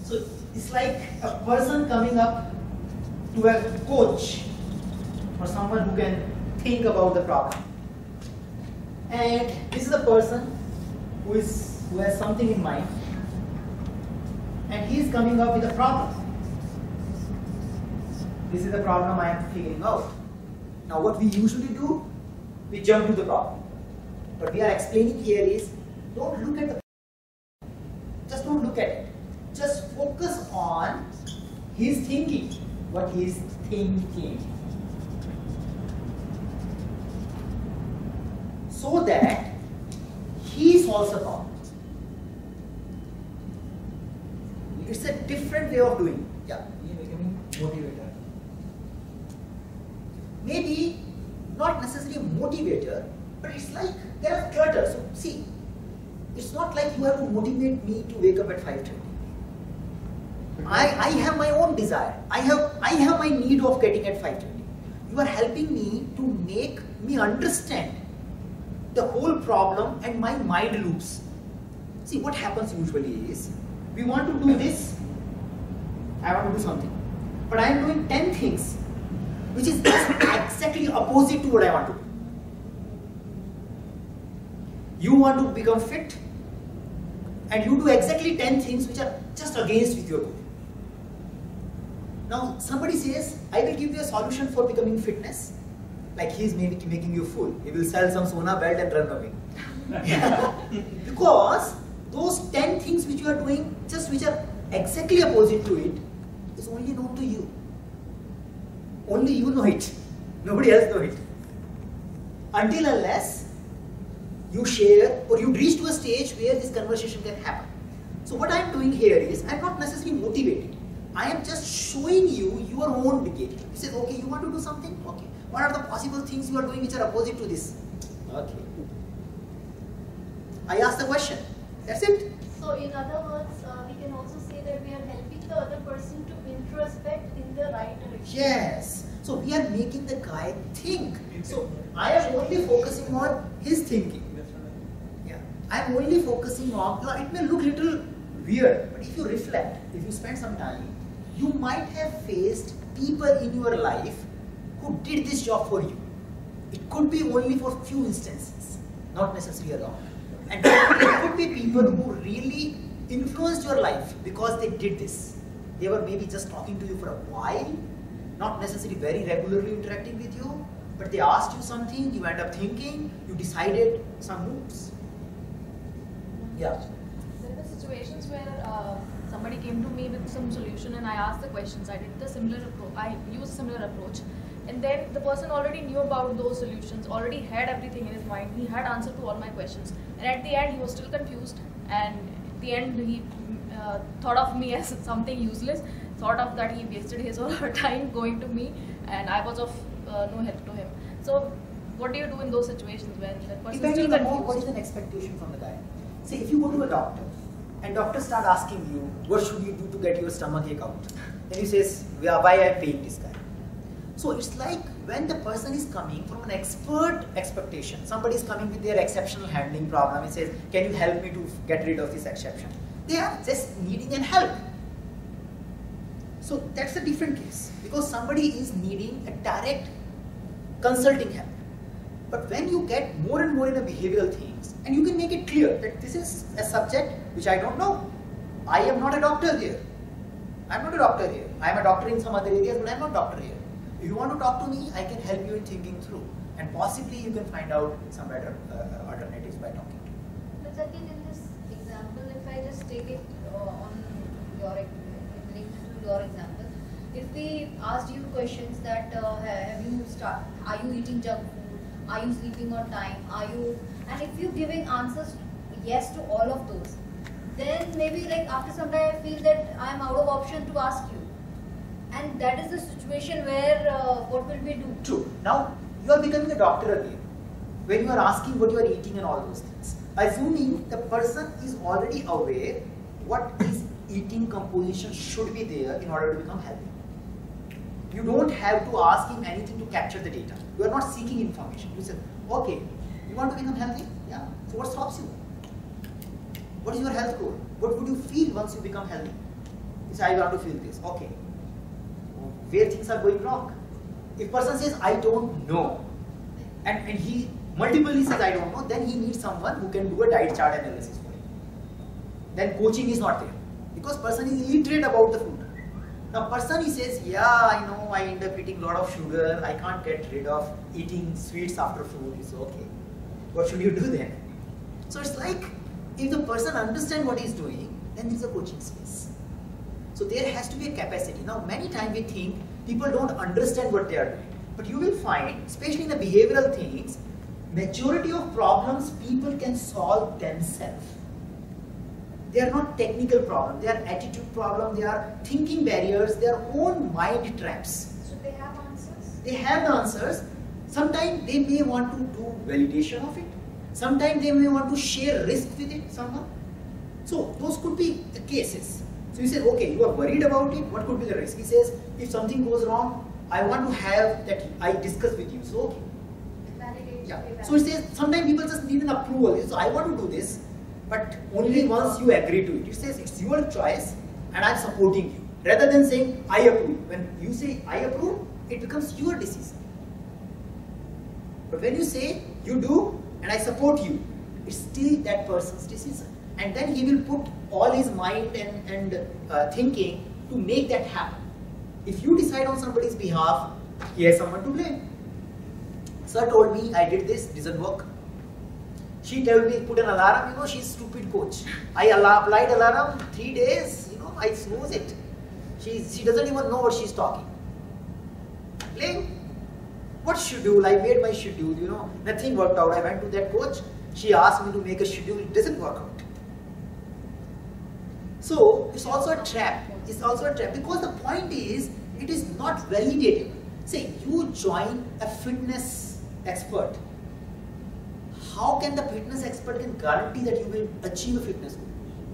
So it's like a person coming up to a coach or someone who can think about the problem. And this is a person who has something in mind, and he is coming up with a problem. This is the problem I am figuring out. Now what we usually do, we jump to the problem. What we are explaining here is, don't look at the problem. Just don't look at it. Just focus on his thinking, what he is thinking. So that he solves the problem. It's a different way of doing it. Yeah, you becoming motivator. Maybe not necessarily a motivator, but it's like there are clutter. So see, it's not like you have to motivate me to wake up at 5:30. I have my own desire. I have my need of getting at 5:30. You are helping me to make me understand the whole problem and my mind loops. See, what happens usually is, we want to do this, I want to do something, but I am doing 10 things which is exactly opposite to what I want to do. You want to become fit, and you do exactly 10 things which are just against with your goal. Now somebody says, I will give you a solution for becoming fitness. Like he is maybe making you fool. He will sell some Sona belt and run away. Because those 10 things which you are doing, just which are exactly opposite to it, is only known to you. Only you know it. Nobody else knows it. Until unless you share or you reach to a stage where this conversation can happen. So what I am doing here is, I am not necessarily motivated. I am just showing you your own behavior. You say, okay, you want to do something? Okay. What are the possible things you are doing which are opposite to this? Okay. I ask the question. That's it. So in other words, we can also say that we are helping the other person to introspect in the right direction. Yes. So we are making the guy think. So I am only focusing on his thinking. Yeah. I am only focusing on, it may look little weird, but if you reflect, if you spend some time, you might have faced people in your life who did this job for you. It could be only for few instances, not necessarily a lot. And there could be people who really influenced your life because they did this. They were maybe just talking to you for a while, not necessarily very regularly interacting with you, but they asked you something, you end up thinking, you decided some moves. Yeah. There were situations where somebody came to me with some solution and I asked the questions. I did the similar approach. I used a similar approach. And then the person already knew about those solutions, already had everything in his mind. He had answer to all my questions. And at the end, he was still confused. And at the end, he thought of me as something useless. Thought of that he wasted his whole time going to me. And I was of no help to him. So what do you do in those situations when the person is still confused? What is an expectation from the guy? Say, if you go to a doctor, and doctor start asking you, what should you do to get your stomach ache out? Then he says, yeah, why I am paying this guy? So it's like when the person is coming from an expert expectation, somebody is coming with their exceptional handling problem, he says, can you help me to get rid of this exception? They are just needing an help. So that's a different case, because somebody is needing a direct consulting help. But when you get more and more in a behavioral things, and you can make it clear that this is a subject which I don't know. I am not a doctor here. I am not a doctor here. I am a doctor in some other areas, but I am not a doctor here. If you want to talk to me, I can help you in thinking through. And possibly you can find out some better alternatives by talking to you. But again, in this example, if I just take it on your example, if we asked you questions that are you eating junk food, are you sleeping on time, and if you're giving answers yes to all of those, then maybe like after some time I feel that I am out of option to ask you. And that is the situation where what will we do? True. Now you are becoming a doctor again. When you are asking what you are eating and all those things, assuming the person is already aware what is eating composition should be there in order to become healthy. You don't have to ask him anything to capture the data. You are not seeking information. You say, okay, you want to become healthy? Yeah. So what stops you? What is your health goal? What would you feel once you become healthy? He says, I want to feel this. Okay. Where things are going wrong? If person says, I don't know, and he multiply says, I don't know, then he needs someone who can do a diet chart analysis for him. Then coaching is not there. Because person is illiterate about the food. Now person he says, yeah, I know, I end up eating a lot of sugar, I can't get rid of eating sweets after food. It's okay. What should you do then? So it's like, if the person understands what he's doing, then there's a coaching space. So there has to be a capacity. Now many times we think people don't understand what they are doing. But you will find, especially in the behavioral things, majority of problems people can solve themselves. They are not technical problems, they are attitude problems, they are thinking barriers, their own mind traps. So they have answers? They have the answers. Sometimes they may want to do validation of it. Sometimes they may want to share risk with it somehow. So those could be the cases. So you say, okay, you are worried about it, what could be the risk? He says, if something goes wrong, I want to have that I discuss with you. So okay. Validation. Yeah. So he says, sometimes people just need an approval. So I want to do this, but only once you agree to it. It says it's your choice and I'm supporting you. Rather than saying I approve. When you say I approve, it becomes your decision. But when you say you do and I support you, it's still that person's decision. And then he will put all his mind and thinking to make that happen. If you decide on somebody's behalf, he has someone to blame. Sir told me I did this, doesn't work. She told me put an alarm, you know, she's stupid coach. I applied alarm 3 days, you know, I snooze it. She doesn't even know what she's talking. Blame. What schedule? I made my schedule, you know, nothing worked out. I went to that coach, she asked me to make a schedule, it doesn't work out. So it's also a trap. It's also a trap because the point is, it is not validated. Say you join a fitness expert. How can the fitness expert can guarantee that you will achieve a fitness goal?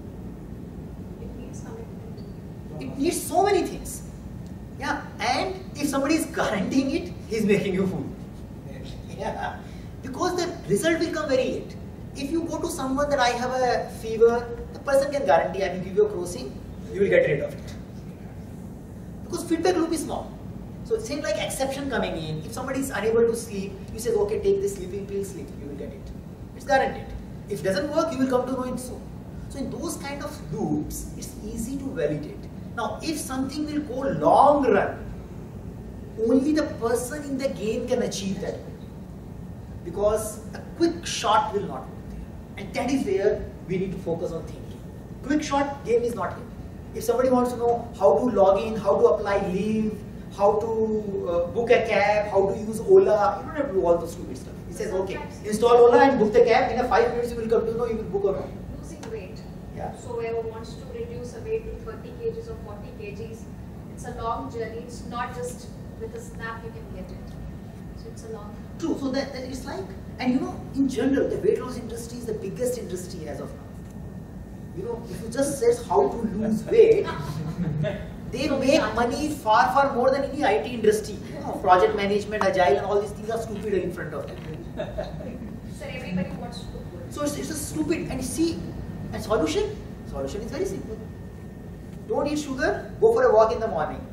It needs commitment. It needs so many things. Yeah, and if somebody is guaranteeing it, he is making you fool. Yeah, because the result will come very late. If you go to someone that I have a fever, the person can guarantee I will give you a crossing, you will get rid of it. Because feedback loop is small. So it seems like exception coming in. If somebody is unable to sleep, you say, okay, take this sleeping pill, sleep, you will get it. It's guaranteed. If it doesn't work, you will come to know it soon. So in those kind of loops, it's easy to validate. Now, if something will go long run, only the person in the game can achieve that. Because a quick shot will not work there. And that is where we need to focus on thinking. Quick shot game is not here. If somebody wants to know how to log in, how to apply leave, how to book a cab, how to use Ola, you don't have to do all those stupid stuff. He says, okay, install Ola and book the cab. In a 5 minutes, you will come to know you will book or not. Losing weight. Yeah. So whoever wants to reduce a weight to 30 kgs or 40 kgs, it's a long journey. It's not just with a snap you can get it. So it's a long. True. So that is like, and you know, in general, the weight loss industry is the biggest industry as of now. You know, if you just says how to lose weight, they make money far, far more than any IT industry. You know, project management, agile, and all these things are stupid in front of them. So everybody wants to look good. So it's just stupid. And see, and solution? Solution is very simple. Don't eat sugar, go for a walk in the morning.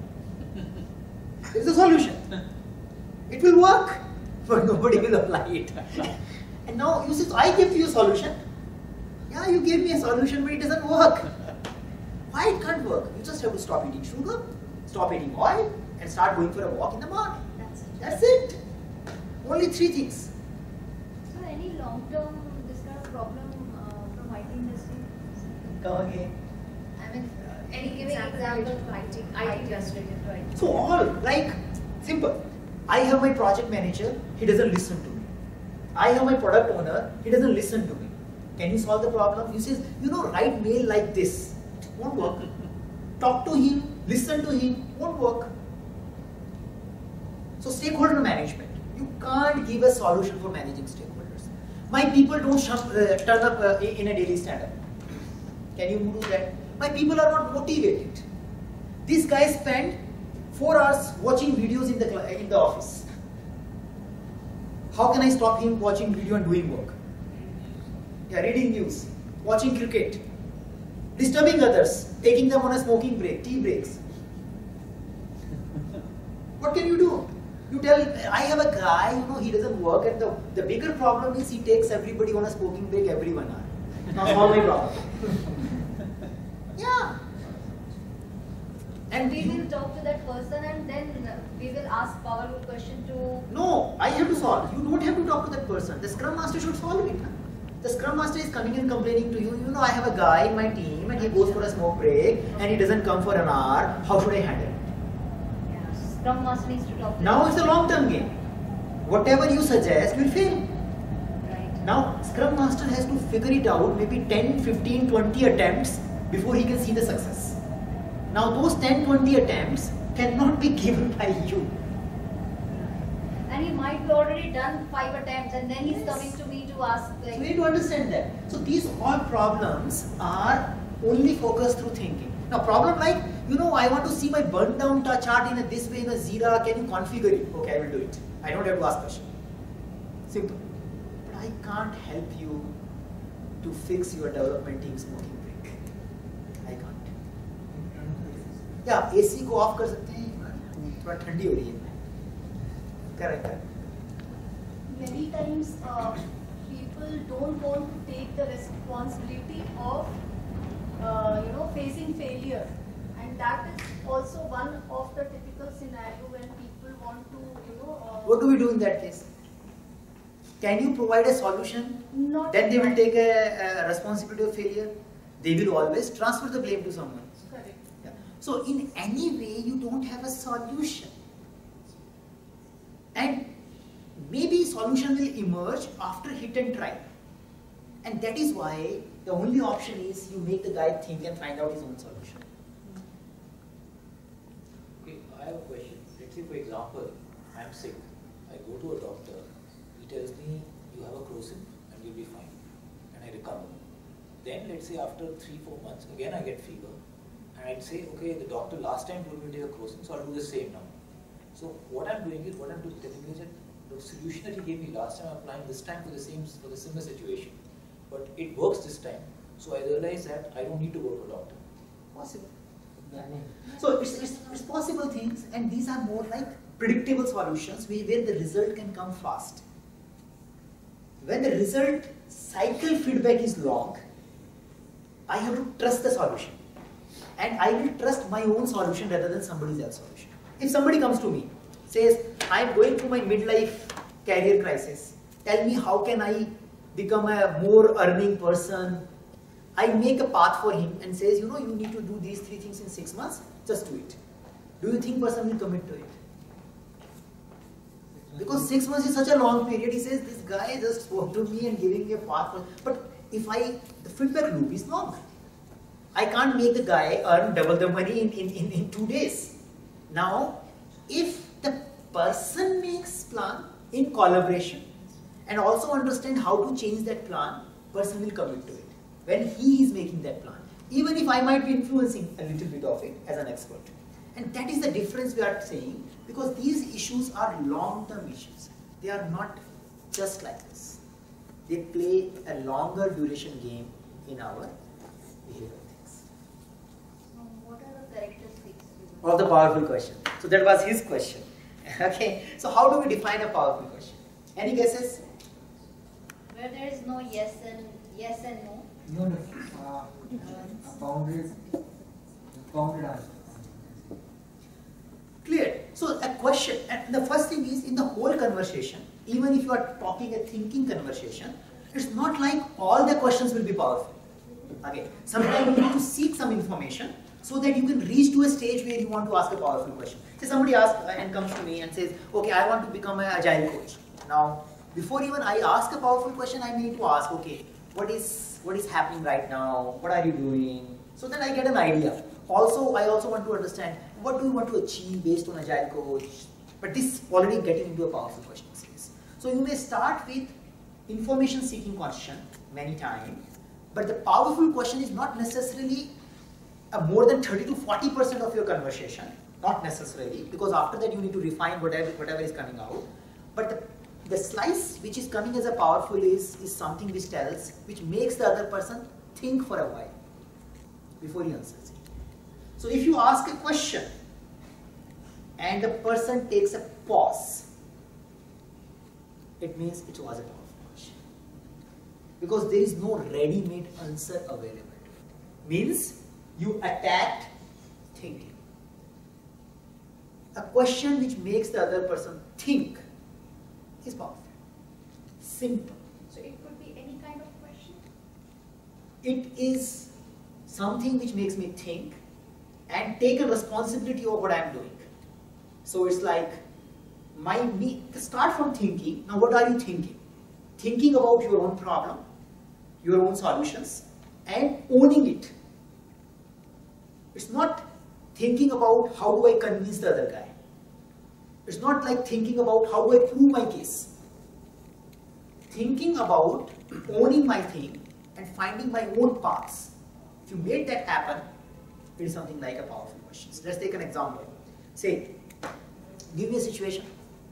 It's the solution. It will work, but nobody will apply it. And now you say, I give you a solution. Yeah, you gave me a solution, but it doesn't work. Why it can't work? You just have to stop eating sugar, stop eating oil, and start going for a walk in the morning. That's it. Only 3 things. So any long-term this kind of problem from IT industry? Come again. I mean, any giving example from IT industry, right? So all, like, simple. I have my project manager, he doesn't listen to me. I have my product owner, he doesn't listen to me. Can you solve the problem? He says, you know, write mail like this. It won't work. Talk to him, listen to him, won't work. So stakeholder management. You can't give a solution for managing stakeholders. My people don't turn up in a daily stand-up. Can you do that? My people are not motivated. This guy spent 4 hours watching videos in the office. How can I stop him watching video and doing work? Yeah, reading news, watching cricket. Disturbing others, taking them on a smoking break, tea breaks. What can you do? You tell, I have a guy, he doesn't work at the bigger problem is he takes everybody on a smoking break every 1 hour. Now solve my problem. Yeah. And we will talk to that person and then we will ask powerful question to... No, I have to solve. You don't have to talk to that person. The Scrum Master should solve it. The Scrum Master is coming and complaining to you, I have a guy in my team and he goes for a smoke break and he doesn't come for an hour. How should I handle it? Yeah, Scrum Master needs to talk to Now it's a long-term game. Whatever you suggest will fail. Right. Now Scrum Master has to figure it out maybe 10, 15, 20 attempts before he can see the success. Now those 10, 20 attempts cannot be given by you. And he might be already done 5 attempts and then he's coming to me to ask like... So we need to understand that. So these all problems are only focused through thinking. Now problem like, I want to see my burn down chart in this way in a Jira, can you configure it? Okay, I will do it. I don't have to ask question. Simple. But I can't help you to fix your development team smoking break. I can't. Yeah, AC को off कर सकते हैं, थोड़ा ठंडी हो रही है. Correct. Many times people don't want to take the responsibility of facing failure, and that is also one of the typical scenario when people want to What do we do in that case? Can you provide a solution? Not Then they will take a responsibility of failure. They will always transfer the blame to someone. correct. Yeah. So in any way you don't have a solution. And maybe solution will emerge after hit and try. And that is why the only option is you make the guy think and find out his own solution. Okay, I have a question. Let's say for example, I am sick. I go to a doctor. He tells me you have a crocin and you'll be fine. And I recover. Then let's say after 3-4 months, again I get fever. And I'd say, okay, the doctor last time told me to take a crocin, so I'll do the same now. So what I'm doing is, telling you is that the solution that he gave me last time, I'm applying this time for the similar situation. But it works this time. So I realize that I don't need to go to a doctor. Possible. So it's possible things, and these are more like predictable solutions where the result can come fast. When the result cycle feedback is long, I have to trust the solution. And I will trust my own solution rather than somebody else's solution. If somebody comes to me, says, I am going through my midlife career crisis, tell me how can I become a more earning person, I make a path for him and says, you need to do these 3 things in 6 months, just do it. Do you think person will commit to it? Because 6 months is such a long period, he says, this guy just spoke to me and giving me a path for, but if the feedback loop is long. I can't make the guy earn double the money in 2 days. Now, if the person makes plan in collaboration and also understand how to change that plan, person will commit to it. When he is making that plan, even if I might be influencing a little bit of it as an expert. And that is the difference we are saying, because these issues are long-term issues. They are not just like this. They play a longer duration game in our behavior. What are the characteristics? Of the powerful question. So that was his question. Okay. So how do we define a powerful question? Any guesses? Where there is no yes and no. No. Bounded answer. Clear. So a question, and the first thing is in the whole conversation, even if you are talking a thinking conversation, it's not like all the questions will be powerful. Okay. Sometimes you need to seek some information so that you can reach to a stage where you want to ask a powerful question. Say somebody asks and comes to me and says, okay, I want to become an agile coach. Now, before even I ask a powerful question, I need to ask, okay, what is happening right now? What are you doing? So that I get an idea. Also, I also want to understand what do you want to achieve based on agile coach. But this is already getting into a powerful question series. So you may start with information seeking question many times, but the powerful question is not necessarily more than 30 to 40% of your conversation, not necessarily, because after that you need to refine whatever is coming out. But the slice which is coming as a powerful is something which makes the other person think for a while. before he answers it. So if you ask a question and the person takes a pause, it means it was a powerful question. Because there is no ready-made answer available. Means you attacked thinking. A question which makes the other person think is powerful. Simple. So it could be any kind of question? It is something which makes me think and take a responsibility of what I am doing. So it's like, start from thinking. Now what are you thinking? Thinking about your own problem, your own solutions, and owning it. It's not thinking about how do I convince the other guy. It's not like thinking about how do I prove my case. Thinking about owning my thing and finding my own paths. If you made that happen, it is something like a powerful question. So let's take an example. Say, give me a situation.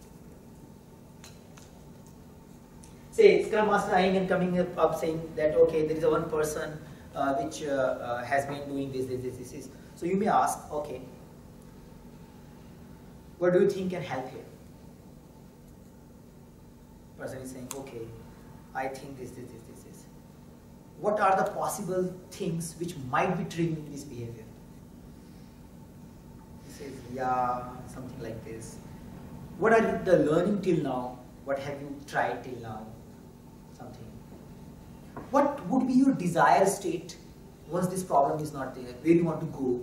Say, Scrum Master eyeing and coming up saying that, okay, there is a one person which has been doing this. So you may ask, okay, what do you think can help here? Person is saying, okay, I think this. What are the possible things which might be triggering this behavior? He says, yeah, something like this. What are the learning till now? What have you tried till now? Something. What would be your desired state once this problem is not there? Where do you want to go?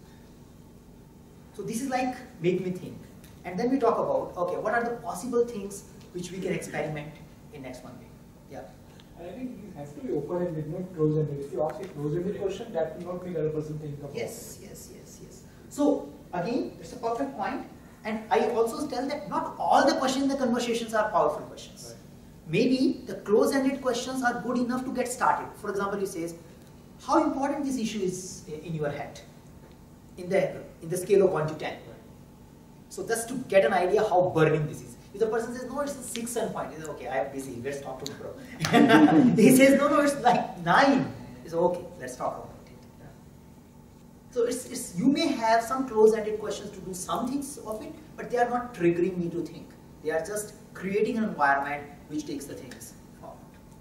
So this is like, make me think. And then we talk about, okay, what are the possible things which we can experiment in next 1 week? Yeah. I think it has to be open-ended, not closed-ended. If you ask a closed-ended question, that will not make the other person think about it. Yes. So again, it's a perfect point. And I also tell that not all the questions in the conversations are powerful questions. Right. Maybe the close-ended questions are good enough to get started. For example, he says, how important this issue is in your head, in the scale of 1 to 10. So just to get an idea how burning this is. If the person says, no, it's a 6 and point, he says, okay, I am busy, let's talk tomorrow. He says, no, it's like 9. He says, okay, let's talk about it. So you may have some close-ended questions to do some things of it, but they are not triggering me to think. They are just creating an environment which takes the things forward.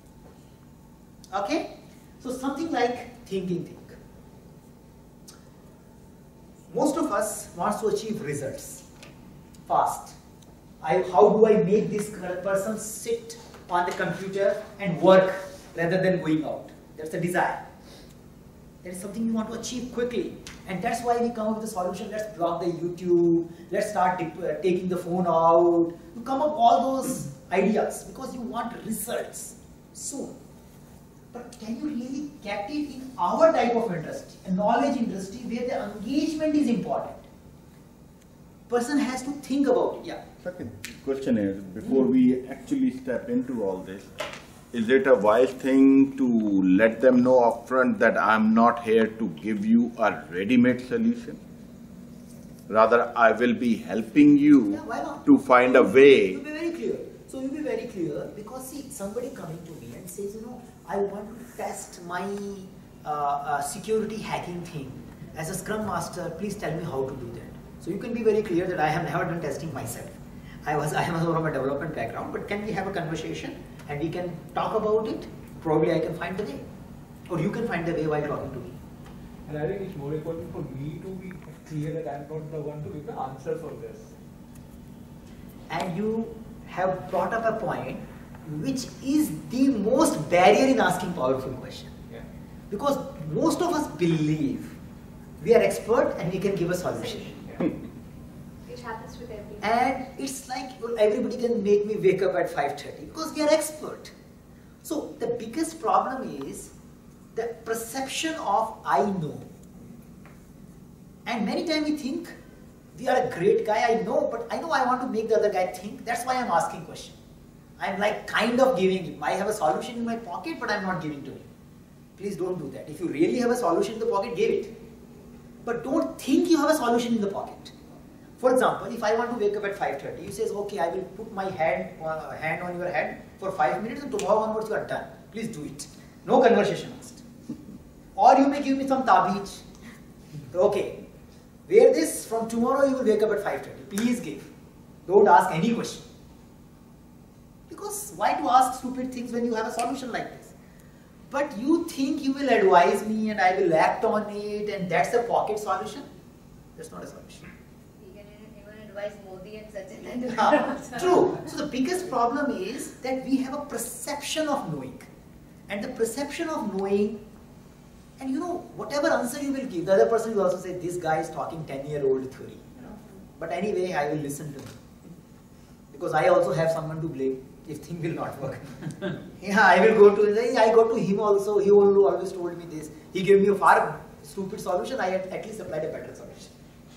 Okay? So something like think. Most of us want to achieve results fast. How do I make this person sit on the computer and work rather than going out? That's the desire. That is something we want to achieve quickly. And that's why we come up with a solution. Let's block the YouTube. Let's start taking the phone out. You come up all those ideas because you want results soon. But can you really get it in our type of industry, a knowledge industry where the engagement is important? Person has to think about it. Yeah. Second question is, before we actually step into all this, is it a wise thing to let them know upfront that I'm not here to give you a ready-made solution? Rather, I will be helping you to find a way. You'll be very clear. So you'll be very clear because see, somebody coming to me and says, I want to test my security hacking thing. As a Scrum Master, please tell me how to do that. So you can be very clear that I have never done testing myself. I am from a development background, but can we have a conversation and we can talk about it? Probably I can find the way. Or you can find the way while talking to me. And I think it's more important for me to be clear that I'm not the one to give the answer for this. And you have brought up a point which is the most barrier in asking powerful questions. Yeah. Because most of us believe we are expert and we can give a solution. Yeah. Which happens with everyone. And it's like everybody can make me wake up at 5:30 because we are expert. So the biggest problem is the perception of I know. And many times we think we are a great guy, I know, but I know I want to make the other guy think. That's why I'm asking question. I'm like kind of giving him. I have a solution in my pocket, but I'm not giving to him. Please don't do that. If you really have a solution in the pocket, give it. But don't think you have a solution in the pocket. For example, if I want to wake up at 5:30, you says, okay, I will put my hand on your head for 5 minutes and tomorrow onwards you are done. Please do it. No conversation asked. Or you may give me some tabij. Okay, wear this, from tomorrow you will wake up at 5:30. Please give. Don't ask any question. Because why to ask stupid things when you have a solution like this? But you think you will advise me and I will act on it and that's a pocket solution? That's not a solution. You can even advise Modi and Sachin. True. So the biggest problem is that we have a perception of knowing. And the perception of knowing, and you know, whatever answer you will give, the other person will also say, this guy is talking 10-year-old theory. But anyway, I will listen to him. Because I also have someone to blame if thing will not work. Yeah, I will go to, I go to him also, he always told me this. He gave me a far stupid solution, I had at least applied a better solution.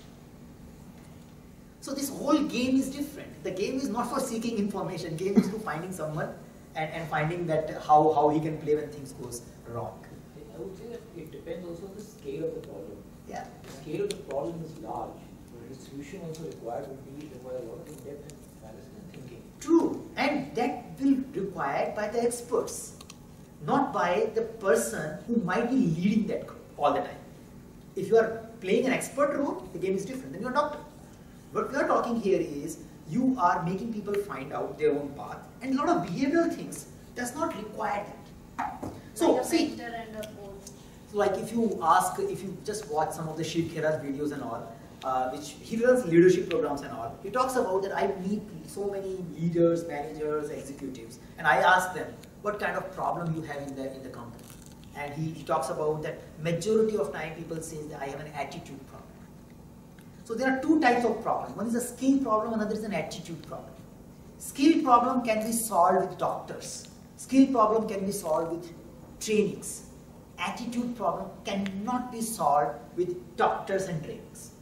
So this whole game is different. The game is not for seeking information, game is to finding someone and finding that how he can play when things goes wrong. I would say that it depends also on the scale of the problem. Yeah. The scale of the problem is large, but the solution also require a lot of in-depth analysis and thinking. True, and that will be required by the experts, not by the person who might be leading that group all the time. If you are playing an expert role, the game is different, then you are a doctor. What we are talking here is, you are making people find out their own path, and a lot of behavioral things does not require that. So, like a see, mentor and a coach. so like if you just watch some of the Shiv Khera's videos and all, which he runs leadership programs and all, he talks about that I meet so many leaders, managers, executives, and I ask them, what kind of problem you have in the company? And he talks about that majority of time people say that I have an attitude problem. So there are two types of problems. One is a skill problem, another is an attitude problem. Skill problem can be solved with doctors. Skill problem can be solved with trainings. Attitude problem cannot be solved with doctors and trainings.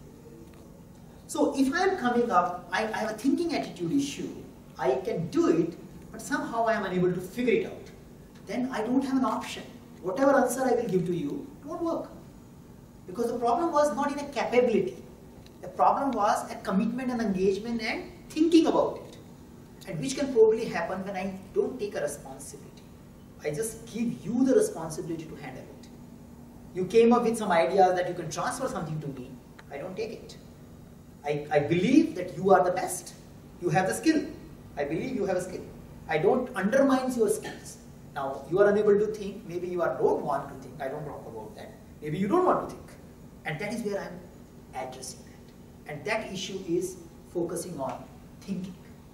So if I am coming up, I have a thinking attitude issue, I can do it, but somehow I am unable to figure it out. Then I don't have an option. Whatever answer I will give to you won't work. Because the problem was not in a capability. The problem was a commitment and engagement and thinking about it. And which can probably happen when I don't take a responsibility. I just give you the responsibility to handle it. You came up with some ideas that you can transfer something to me. I don't take it. I believe that you are the best. You have the skill. I believe you have a skill. I don't undermine your skills. Now, you are unable to think. Maybe you don't want to think. I don't talk about that. Maybe you don't want to think. And that is where I am addressing that. And that issue is focusing on thinking.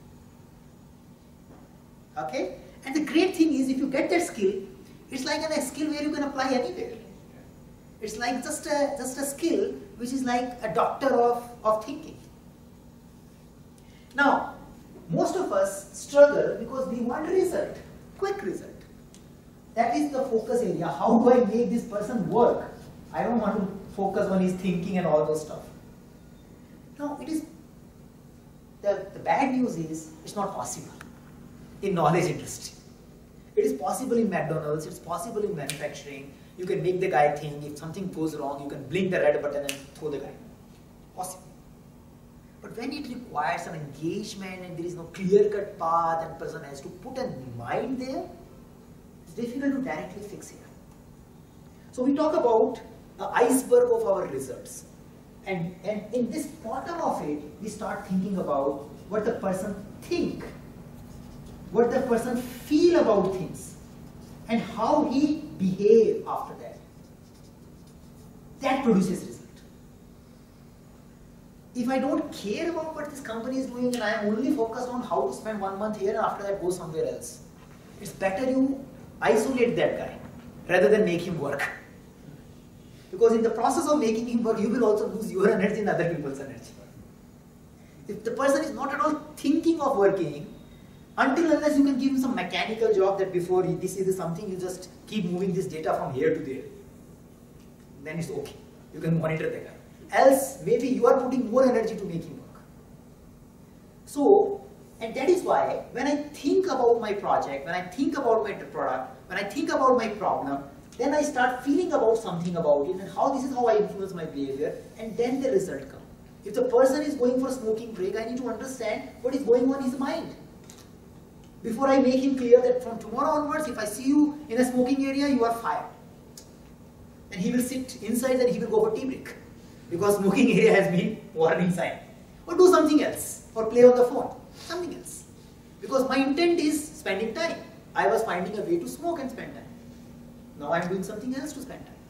Okay? And the great thing is, if you get that skill, it's like a skill where you can apply anywhere. It's like just a skill which is like a doctor of thinking. Now, most of us struggle because we want result, quick result. That is the focus area. How do I make this person work? I don't want to focus on his thinking and all those stuff. No, it is, the bad news is, it's not possible in knowledge industry. It is possible in McDonald's, it's possible in manufacturing. You can make the guy think, if something goes wrong, you can blink the red button and throw the guy. Possible. But when it requires an engagement and there is no clear-cut path and person has to put a mind there, it's difficult to directly fix it. So we talk about the iceberg of our results. And in this bottom of it, we start thinking about what the person think, what the person feel about things, and how he behave after that. That produces result. If I don't care about what this company is doing and I am only focused on how to spend 1 month here and after that go somewhere else, it's better you isolate that guy rather than make him work. Because in the process of making him work, you will also lose your energy and other people's energy. If the person is not at all thinking of working, until unless you can give him some mechanical job that before this is something you just keep moving this data from here to there, then it's okay. You can monitor the guy. Else, maybe you are putting more energy to make him work. So, and that is why when I think about my project, when I think about my product, when I think about my problem, then I start feeling about something about it and how this is how I influence my behavior, and then the result comes. If the person is going for a smoking break, I need to understand what is going on in his mind. Before I make him clear that from tomorrow onwards, if I see you in a smoking area, you are fired. and he will sit inside and he will go for tea break because smoking area has been warning sign. Or do something else, or play on the phone, something else. Because my intent is spending time. I was finding a way to smoke and spend time. Now I am doing something else to spend time.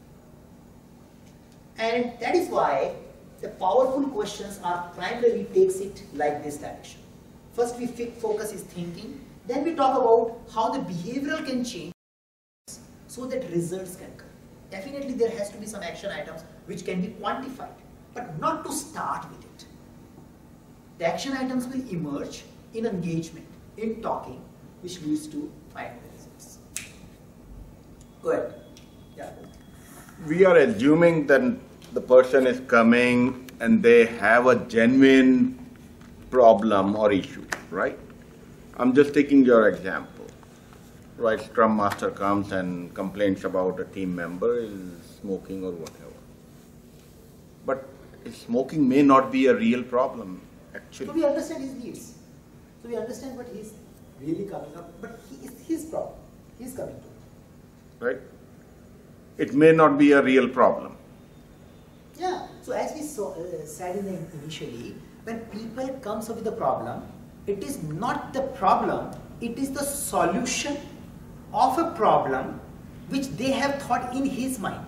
And that is why the powerful questions are primarily takes it like this direction. First we focus is thinking, then we talk about how the behavioral can change so that results can come. Definitely there has to be some action items which can be quantified, but not to start with it. The action items will emerge in engagement, in talking, which leads to final results. Go ahead. Yeah. We are assuming that the person is coming and they have a genuine problem or issue, right? I'm just taking your example, right? Scrum Master comes and complains about a team member is smoking or whatever. But smoking may not be a real problem, actually. So we understand his needs. So we understand what he's really coming up, but it's his problem. He's coming to it. Right? It may not be a real problem. Yeah. So as we said initially, when people comes up with a problem, it is not the problem, it is the solution of a problem which they have thought in his mind.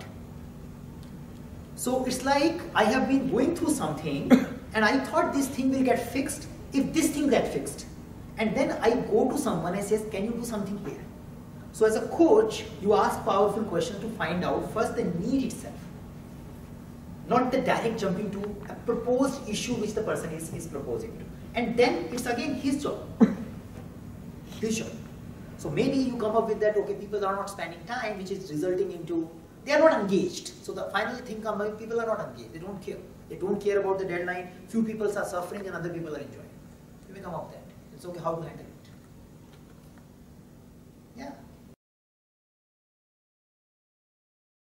So it's like I have been going through something and I thought this thing will get fixed if this thing get fixed. And then I go to someone and says, can you do something here? So as a coach, you ask powerful questions to find out first the need itself. Not the direct jumping to a proposed issue which the person is proposing to. And then it's again his job. His job. So maybe you come up with that, okay, people are not spending time, which is resulting into, they are not engaged. So the final thing comes up, people are not engaged, they don't care. They don't care about the deadline, few people are suffering and other people are enjoying. You may come up with that. It's okay, how to handle it.